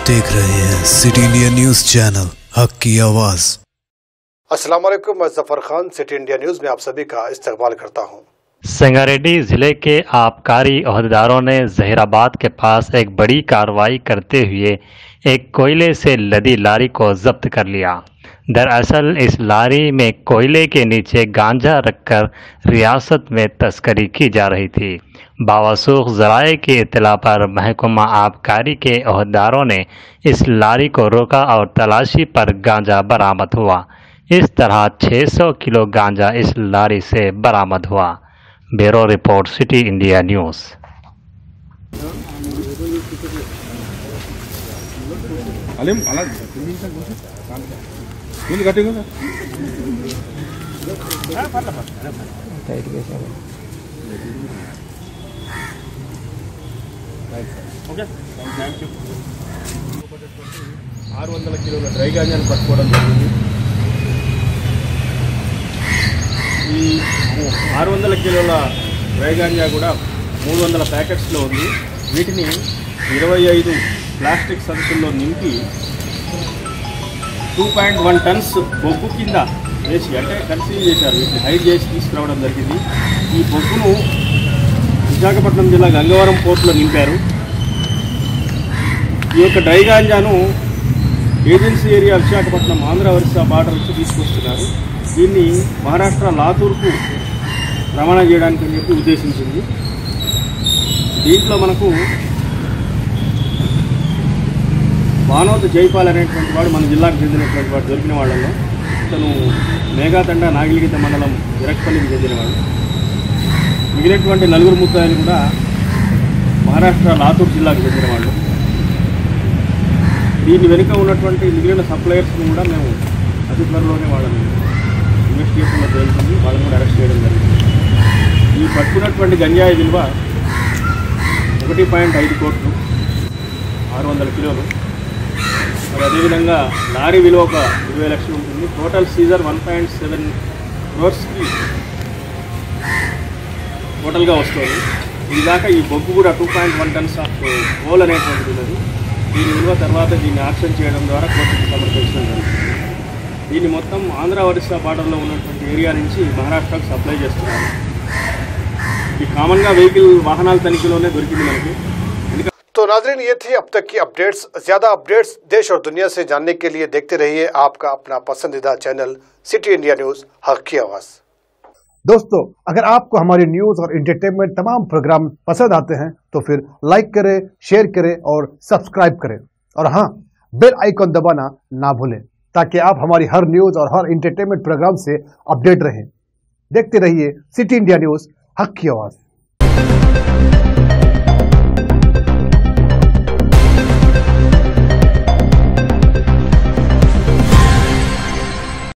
देख रहे हैं सिटी इंडिया न्यूज चैनल, हक की आवाज। अस्सलाम वालेकुम, मैं Zafar Khan city India news में आप सभी का इस्तकबाल करता हूं। संगारेड्डी जिले के आबकारी ओहदेदारों ने जहीराबाद के पास एक बड़ी कार्रवाई करते हुए एक कोयले से लदी लारी को जब्त कर लिया। दरअसल इस लारी में कोयले के नीचे गांजा रखकर रियासत में तस्करी की जा रही थी। बावसूख ज़राए की इत्तला पर महकमा आबकारी के ओहदेदारों ने इस लारी को रोका और तलाशी पर गांजा बरामद हुआ। इस तरह 600 किलो गांजा इस लारी से बरामद हुआ। Bureau report, city India news. Okay, thank you. 600 కిలోల డ్రై గాంజాను పట్టుకోవడం జరిగింది. ఈ 600 కిలోల డ్రై గాంజా కూడా 300 ప్యాకెట్స్లో ఉంది. వీటిని 25 ప్లాస్టిక్ సంచుల్లో నింపి 2.1 టన్స్ బొగ్గు కింద వేసి, అంటే కన్సీల్ చేశారు. వీటిని హైడ్ చేసి తీసుకురావడం జరిగింది. ఈ బొగ్గును విశాఖపట్నం జిల్లా గంగవరం పోర్టులో నింపారు. ఈ యొక్క డ్రై గాంజాను agency area Visakhapatnam Andhra Orissa border నుంచి తీసుకొస్తున్నారు. దీన్ని మహారాష్ట్ర లాతూర్కు రవాణా చేయడానికి అని చెప్పి ఉద్దేశించింది. దీంట్లో మనకు భానోత్ జైపాల్ అనేటువంటి వాడు మన జిల్లాకు చెందినటువంటి వాడు దొరికిన వాళ్ళలో. ఇతను మేఘాతండ నాగిలిగిత మండలం విరక్పల్లికి చెందినవాడు. మిగిలినటువంటి 4 ముద్దాయిలు కూడా మహారాష్ట్ర లాతూర్ జిల్లాకు చెందిన వాళ్ళు. దీని వెనుక ఉన్నటువంటి మిగిలిన సప్లయర్స్ని కూడా మేము అతి త్వరలోనే వాళ్ళని ఇన్వెస్టిగేషన్లో తేలుతుంది. వాళ్ళని కూడా అరెస్ట్ చేయడం జరిగింది. ఈ పట్టుకున్నటువంటి గంజాయి విలువ 1.5 కోట్లు, 600 కిలోలు. మరి అదేవిధంగా లారీ విలువ ఒక 20 లక్షలు ఉంటుంది. టోటల్ సీజర్ 1.7 క్రోర్స్కి టోటల్గా వస్తుంది. ఇది దాకా ఈ బొగ్గు కూడా 2.1 టన్స్ ఆఫ్ కోల్ అనేటువంటిది ఉన్నది. దీని విలువ తర్వాత దీన్ని ఆక్షన్ చేయడం ద్వారా కోర్టుకు సమర్పించడం జరుగుతుంది. దీన్ని మొత్తం ఆంధ్ర ఒరిస్సా బార్డర్లో ఉన్నటువంటి ఏరియా నుంచి మహారాష్ట్రకు సప్లై చేస్తున్నారు. ఇది కామన్గా వెహికల్ వాహనాల తనిఖీలోనే దొరికింది మనకి. तो नाज़रीन, ये थी अब तक की अपडेट्स। ज्यादा अपडेट्स देश और दुनिया से जानने के लिए देखते रहिए आपका अपना पसंदीदा चैनल सिटी इंडिया न्यूज, हक की आवाज। दोस्तों, अगर आपको हमारी न्यूज और एंटरटेनमेंट तमाम प्रोग्राम पसंद आते हैं तो फिर लाइक करें, शेयर करें और सब्सक्राइब करें। और हाँ, बेल आइकॉन दबाना ना भूलें ताकि आप हमारी हर न्यूज और हर एंटरटेनमेंट प्रोग्राम से अपडेट रहें। देखते रहिए सिटी इंडिया न्यूज, हक की आवाज।